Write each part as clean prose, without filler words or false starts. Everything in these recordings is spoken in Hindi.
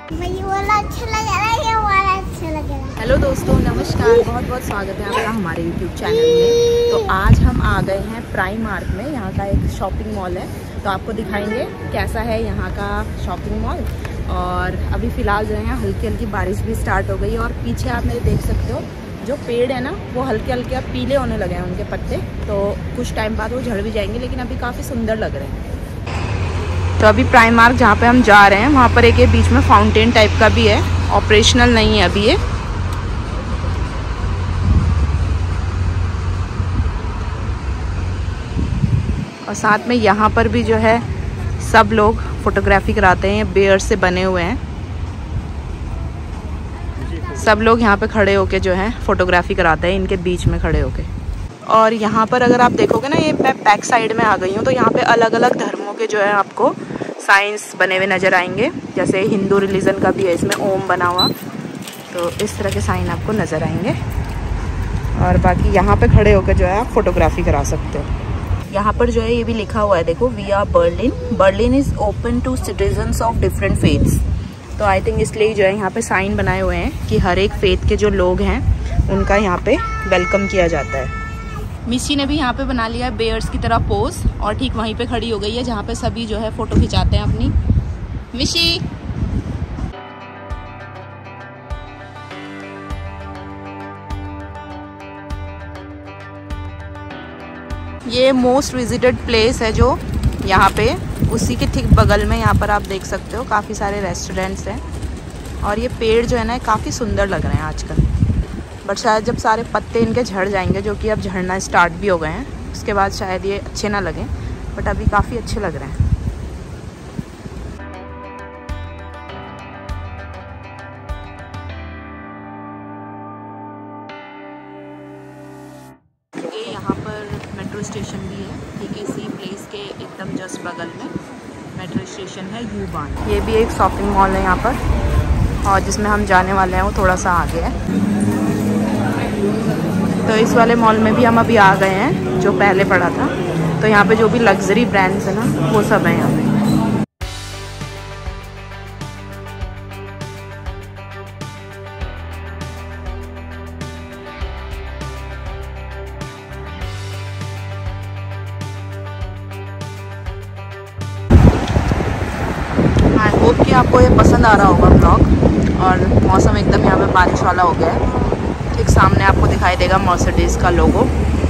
मुझे वाला अच्छा लग रहा है, ये वाला अच्छा लग रहा है। हेलो दोस्तों, नमस्कार। बहुत बहुत स्वागत है आपका हमारे यूट्यूब चैनल में। तो आज हम आ गए हैं प्राइम मार्ट में। यहाँ का एक शॉपिंग मॉल है, तो आपको दिखाएंगे कैसा है यहाँ का शॉपिंग मॉल। और अभी फ़िलहाल जो है हल्की हल्की बारिश भी स्टार्ट हो गई है और पीछे आप मेरे देख सकते हो जो पेड़ है ना वो हल्के हल्के अब पीले होने लगे हैं उनके पत्ते। तो कुछ टाइम बाद वो झड़ भी जाएंगे, लेकिन अभी काफ़ी सुंदर लग रहे हैं। तो अभी प्राइम मार्क जहाँ पे हम जा रहे हैं वहाँ पर एक बीच में फाउंटेन टाइप का भी है, ऑपरेशनल नहीं है अभी ये। और साथ में यहाँ पर भी जो है सब लोग फोटोग्राफी कराते हैं। ये बेयर से बने हुए हैं, सब लोग यहाँ पे खड़े होके जो है फोटोग्राफी कराते हैं, इनके बीच में खड़े होके। और यहाँ पर अगर आप देखोगे ना, ये मैं बैक साइड में आ गई हूँ, तो यहाँ पे अलग अलग धर्मों के जो है आपको साइंस बने हुए नज़र आएंगे। जैसे हिंदू रिलीजन का भी है, इसमें ओम बना हुआ, तो इस तरह के साइन आपको नज़र आएंगे। और बाकी यहाँ पे खड़े होकर जो है आप फोटोग्राफी करा सकते हो। यहाँ पर जो है ये भी लिखा हुआ है, देखो, we are Berlin, Berlin is open to citizens of different faiths. तो आई थिंक इसलिए जो है यहाँ पे साइन बनाए हुए हैं कि हर एक फेथ के जो लोग हैं उनका यहाँ पे वेलकम किया जाता है। मिशी ने भी यहाँ पे बना लिया है बेयर्स की तरह पोज, और ठीक वहीं पे खड़ी हो गई है जहाँ पे सभी जो है फोटो खिंचाते हैं अपनी। मिशी, ये मोस्ट विजिटेड प्लेस है जो यहाँ पे, उसी के ठीक बगल में यहाँ पर आप देख सकते हो काफ़ी सारे रेस्टोरेंट्स हैं। और ये पेड़ जो है ना काफ़ी सुंदर लग रहे हैं आजकल, बट शायद जब सारे पत्ते इनके झड़ जाएंगे, जो कि अब झड़ना स्टार्ट भी हो गए हैं, उसके बाद शायद ये अच्छे ना लगें, बट अभी काफ़ी अच्छे लग रहे हैं। ये यहाँ पर मेट्रो स्टेशन भी है, ठीक है, इसी प्लेस के एकदम जस्ट बगल में मेट्रो स्टेशन है U-Bahn। ये भी एक शॉपिंग मॉल है यहाँ पर, और जिसमें हम जाने वाले हैं वो थोड़ा सा आगे है। तो इस वाले मॉल में भी हम अभी आ गए हैं जो पहले पड़ा था। तो यहाँ पे जो भी लग्जरी ब्रांड्स है ना वो सब है यहाँ पे। आई होप कि आपको ये पसंद आ रहा होगा ब्लॉग। और मौसम एकदम यहाँ पे बारिश वाला हो गया है। ठीक सामने आपको दिखाई देगा मर्सिडीज का लोगो,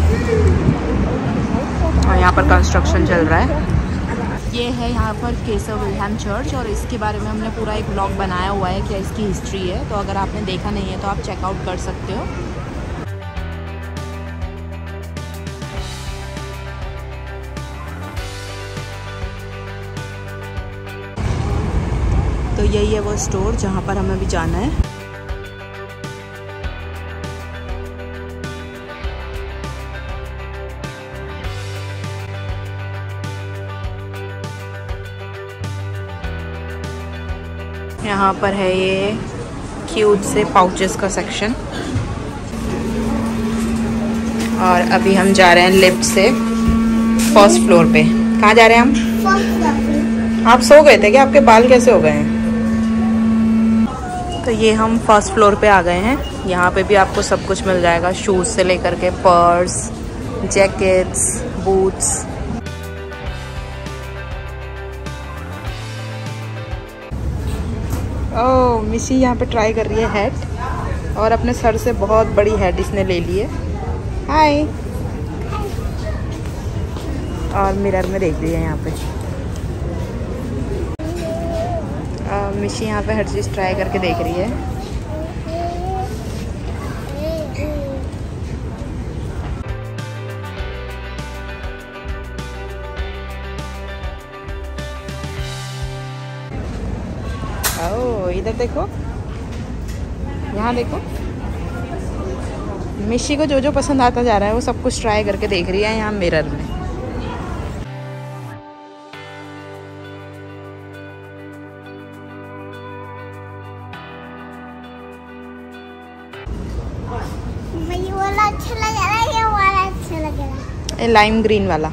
और यहाँ पर कंस्ट्रक्शन चल रहा है। ये है यहाँ पर केशव विल्हेम चर्च, और इसके बारे में हमने पूरा एक ब्लॉग बनाया हुआ है, क्या इसकी हिस्ट्री है। तो अगर आपने देखा नहीं है तो आप चेकआउट कर सकते हो। तो यही है वो स्टोर जहाँ पर हमें भी जाना है। यहाँ पर है ये क्यूट से पाउचेस का सेक्शन, और अभी हम जा रहे हैं लिफ्ट से फर्स्ट फ्लोर पे। कहाँ जा रहे हैं हम? आप सो गए थे क्या? आपके बाल कैसे हो गए हैं? तो ये हम फर्स्ट फ्लोर पे आ गए हैं। यहाँ पे भी आपको सब कुछ मिल जाएगा, शूज से लेकर के पर्स, जैकेट्स, बूट्स। ओह, मिशी यहाँ पे ट्राई कर रही है हैट, और अपने सर से बहुत बड़ी हैट इसने ले ली है। हाय। और मिरर में देख रही है यहाँ पे। मिशी यहाँ पे हर चीज़ ट्राई करके देख रही है। ओह, इधर देखो, यहाँ देखो, मिशी को जो जो पसंद आता जा रहा है वो सब कुछ ट्राई करके देख रही है यहाँ मिरर में। मुझे वाला अच्छा लग रहा है, ये वाला अच्छा लग रहा है। लाइम ग्रीन वाला,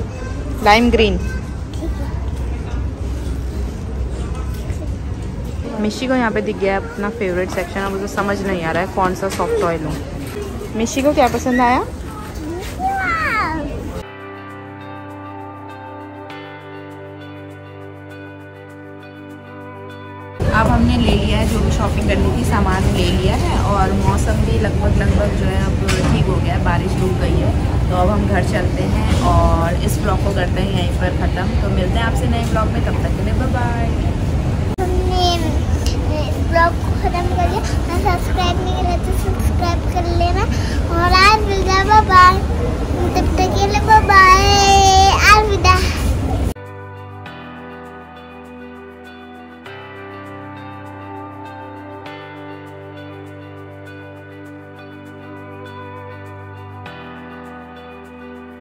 लाइम ग्रीन। मिशी को यहाँ पे दिख गया है अपना फेवरेट सेक्शन। अब मुझे समझ नहीं आ रहा है कौन सा सॉफ्ट टॉय लूँ। मिशी को क्या पसंद आया? अब हमने ले लिया है जो भी शॉपिंग करनी थी, सामान ले लिया है और मौसम भी लगभग जो है अब ठीक हो गया है, बारिश रुक गई है। तो अब हम घर चलते हैं और इस ब्लॉग को करते हैं यहीं पर ख़त्म। तो मिलते हैं आपसे नए ब्लॉग में, तब तक के लिए बाय बाय।